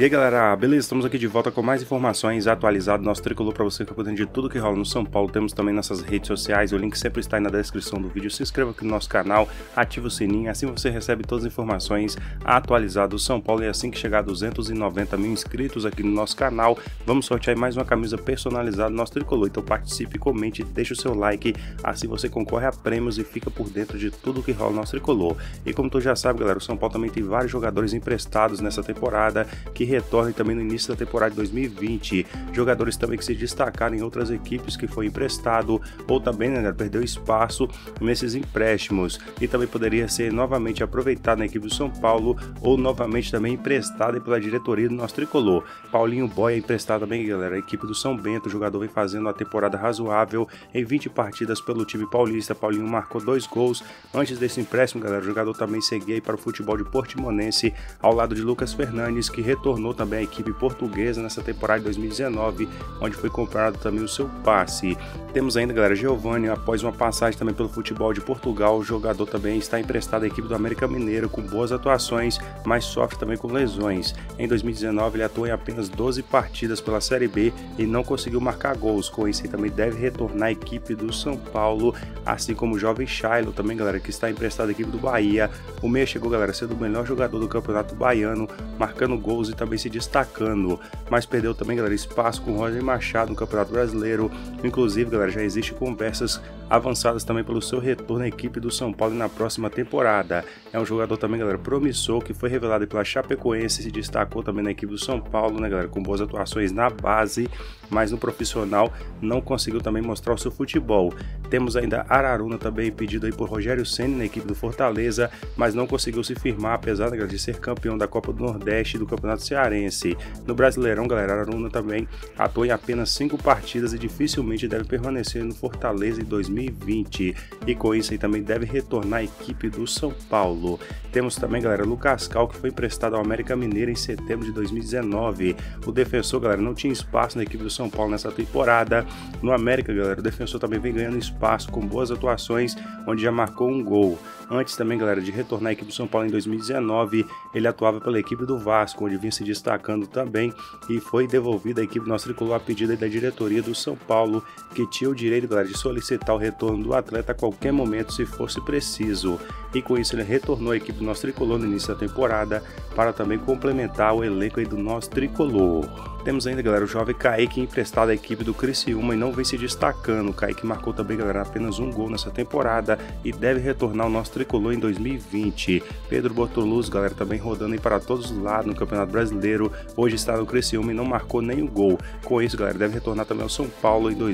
E aí galera, beleza? Estamos aqui de volta com mais informações atualizadas do nosso tricolor para você ficar por dentro de tudo que rola no São Paulo. Temos também nossas redes sociais, o link sempre está aí na descrição do vídeo. Se inscreva aqui no nosso canal, ative o sininho, assim você recebe todas as informações atualizadas do São Paulo. E assim que chegar a 290 mil inscritos aqui no nosso canal, vamos sortear mais uma camisa personalizada do nosso tricolor. Então participe, comente, deixe o seu like, assim você concorre a prêmios e fica por dentro de tudo que rola no nosso tricolor. E como tu já sabe galera, o São Paulo também tem vários jogadores emprestados nessa temporada, que retornem também no início da temporada de 2020, jogadores também que se destacaram em outras equipes que foi emprestado ou também perdeu espaço nesses empréstimos e também poderia ser novamente aproveitado na equipe do São Paulo ou novamente também emprestado pela diretoria do nosso tricolor. Paulinho Boy é emprestado também galera, a equipe do São Bento, o jogador vem fazendo uma temporada razoável em 20 partidas pelo time paulista. Paulinho marcou 2 gols antes desse empréstimo galera, o jogador também seguia aí para o futebol de Portimonense ao lado de Lucas Fernandes, que retornou também a equipe portuguesa nessa temporada de 2019, onde foi comprado também o seu passe. Temos ainda galera, Giovani, após uma passagem também pelo futebol de Portugal, o jogador também está emprestado à equipe do América Mineiro com boas atuações, mas sofre também com lesões. Em 2019 ele atuou em apenas 12 partidas pela Série B e não conseguiu marcar gols, com isso ele também deve retornar à equipe do São Paulo, assim como o jovem Shailo também galera, que está emprestado à equipe do Bahia. O meia chegou galera, sendo o melhor jogador do campeonato baiano, marcando gols e também se destacando, mas perdeu também galera, espaço com o Roger Machado no Campeonato Brasileiro. Inclusive galera, já existem conversas avançadas também pelo seu retorno à equipe do São Paulo na próxima temporada. É um jogador também galera, promissor, que foi revelado pela Chapecoense e se destacou também na equipe do São Paulo, né galera, com boas atuações na base, mas no profissional não conseguiu também mostrar o seu futebol. Temos ainda Araruna também pedido aí por Rogério Ceni na equipe do Fortaleza, mas não conseguiu se firmar, apesar né, de ser campeão da Copa do Nordeste e do Campeonato Cearense. No Brasileirão galera, Araruna também atuou em apenas 5 partidas e dificilmente deve permanecer no Fortaleza em 2020, e com isso aí também deve retornar à equipe do São Paulo. Temos também galera, Lucas Cal, que foi emprestado ao América Mineiro em setembro de 2019. O defensor galera, não tinha espaço na equipe do São Paulo nessa temporada. No América galera, o defensor também vem ganhando espaço com boas atuações, onde já marcou um gol. Antes também galera, de retornar à equipe do São Paulo em 2019, ele atuava pela equipe do Vasco, onde vinha se destacando também, e foi devolvido à equipe do nosso tricolor a pedido da diretoria do São Paulo, que tinha o direito galera, de solicitar o retorno do atleta a qualquer momento se fosse preciso, e com isso ele retornou à equipe do nosso tricolor no início da temporada para também complementar o elenco aí do nosso tricolor. Temos ainda galera, o jovem Kaique emprestado à equipe do Criciúma e não vem se destacando. O Kaique marcou também galera, apenas um gol nessa temporada e deve retornar ao nosso tricolor em 2020. Pedro Bortoluz galera, também rodando aí para todos os lados no Campeonato Brasileiro, hoje está no Criciúma e não marcou nenhum gol. Com isso galera, deve retornar também ao São Paulo em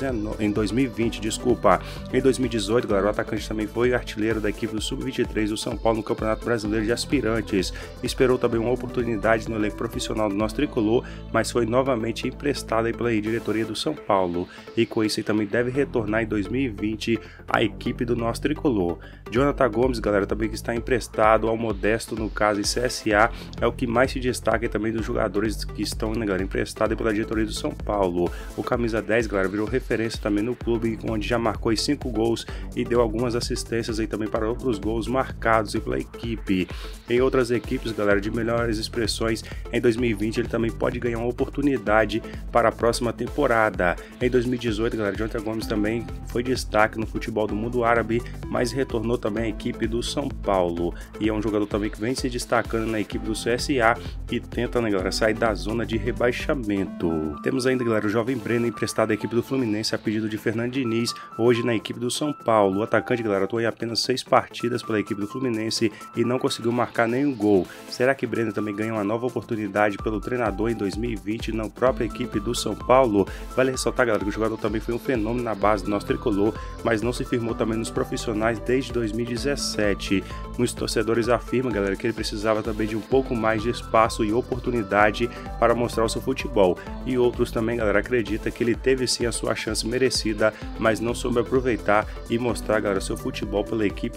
2020, desculpa. Em 2018 galera, o atacante também foi artilheiro da equipe do Sub-23 do São Paulo no Campeonato Brasileiro de Aspirantes. Esperou também uma oportunidade no elenco profissional do nosso tricolor, mas foi novamente emprestado aí pela diretoria do São Paulo, e com isso aí também deve retornar em 2020 à equipe do nosso tricolor. Jonathan Gomes galera, também que está emprestado ao Modesto, no caso em CSA, é o que mais se destaca também dos jogadores que estão né, galera, emprestados pela diretoria do São Paulo. O camisa 10 galera, virou referência também no clube, onde já marcou 5 gols e deu algumas assistências aí também para outros gols marcados aí pela equipe. Em outras equipes galera, de melhores expressões, em 2020 ele também pode ganhar uma oportunidade para a próxima temporada. Em 2018 galera, Jonathan Gomes também foi destaque no futebol do mundo árabe, mas retornou também à equipe do São Paulo, e é um jogador também que vem se destacando na equipe do CSA e tenta né, galera, sair da zona de rebaixamento. Temos ainda galera, o jovem Breno emprestado à equipe do Fluminense a pedido de Fernando Diniz, hoje na equipe do São Paulo. O atacante galera, atuou em apenas 6 partidas pela equipe do Fluminense e não conseguiu marcar nenhum gol. Será que Breno também ganha uma nova oportunidade pelo treinador em 2020 na própria equipe do São Paulo? Vale ressaltar galera, que o jogador também foi um fenômeno na base do nosso tricolor, mas não se firmou também nos profissionais desde 2017. Muitos torcedores afirmam galera, que ele precisava também de um pouco mais de espaço e oportunidade para mostrar o seu futebol, e outros também galera, acreditam que ele teve sim a sua chance merecida, mas não soube aproveitar e mostrar galera, seu futebol pela equipe do São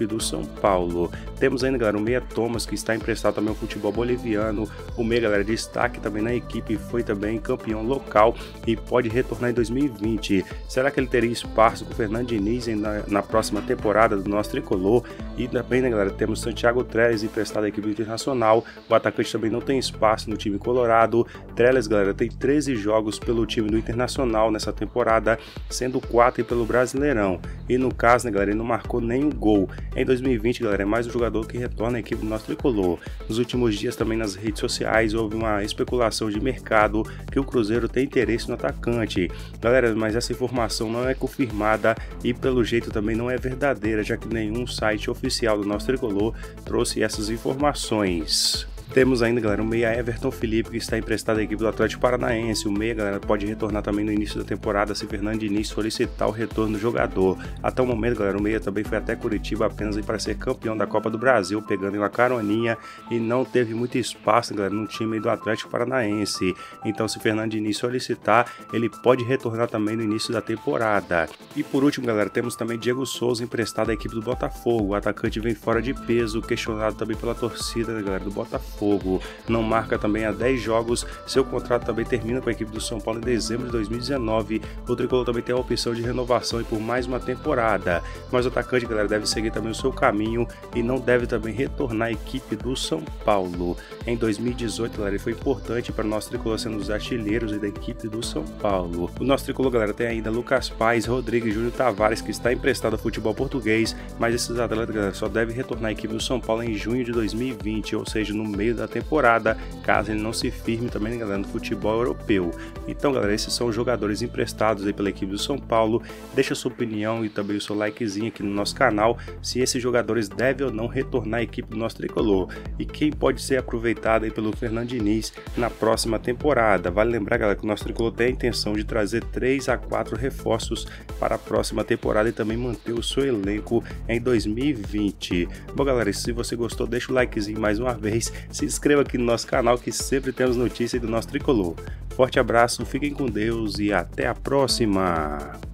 São Paulo. Temos ainda, galera, o meia Thomas, que está emprestado também ao futebol boliviano. O meia, galera, destaque também na equipe, foi também campeão local e pode retornar em 2020. Será que ele teria espaço com o Fernando Diniz na próxima temporada do nosso tricolor? E também, né, galera, temos Santiago Trellis emprestado à equipe internacional. O atacante também não tem espaço no time colorado. Trellis, galera, tem 13 jogos pelo time do Internacional nessa temporada, sendo 4 pelo Brasileirão. E no caso, né, galera, ele não marcou nenhum gol. Em 2020, galera, é mais um jogador que retorna à equipe do nosso tricolor. Nos últimos dias também nas redes sociais houve uma especulação de mercado que o Cruzeiro tem interesse no atacante. Galera, mas essa informação não é confirmada e pelo jeito também não é verdadeira, já que nenhum site oficial do nosso tricolor trouxe essas informações. Temos ainda, galera, o meia Everton Felipe, que está emprestado à equipe do Atlético Paranaense. O meia, galera, pode retornar também no início da temporada se Fernando Diniz solicitar o retorno do jogador. Até o momento, galera, o meia também foi até Curitiba apenas para ser campeão da Copa do Brasil, pegando uma caroninha, e não teve muito espaço, galera, no time do Atlético Paranaense. Então, se Fernando Diniz solicitar, ele pode retornar também no início da temporada. E por último, galera, temos também Diego Souza emprestado à equipe do Botafogo. O atacante vem fora de peso, questionado também pela torcida, né, galera, do Botafogo. Não marca também há 10 jogos, seu contrato também termina com a equipe do São Paulo em dezembro de 2019. O tricolor também tem a opção de renovação e por mais uma temporada, mas o atacante, galera, deve seguir também o seu caminho e não deve também retornar à equipe do São Paulo. Em 2018, galera, ele foi importante para o nosso tricolor, sendo os artilheiros da equipe do São Paulo. O nosso tricolor, galera, tem ainda Lucas Paes, Rodrigo e Júnior Tavares, que está emprestado ao futebol português, mas esses atletas, galera, só devem retornar à equipe do São Paulo em junho de 2020, ou seja, no meio da temporada, caso ele não se firme também, galera, no futebol europeu. Então, galera, esses são os jogadores emprestados aí pela equipe do São Paulo. Deixa a sua opinião e também o seu likezinho aqui no nosso canal, se esses jogadores devem ou não retornar à equipe do nosso tricolor e quem pode ser aproveitado aí pelo Fernando Diniz na próxima temporada. Vale lembrar, galera, que o nosso tricolor tem a intenção de trazer 3 a 4 reforços para a próxima temporada e também manter o seu elenco em 2020. Bom, galera, se você gostou, deixa o likezinho mais uma vez, se inscreva aqui no nosso canal que sempre temos notícias do nosso tricolor. Forte abraço, fiquem com Deus e até a próxima!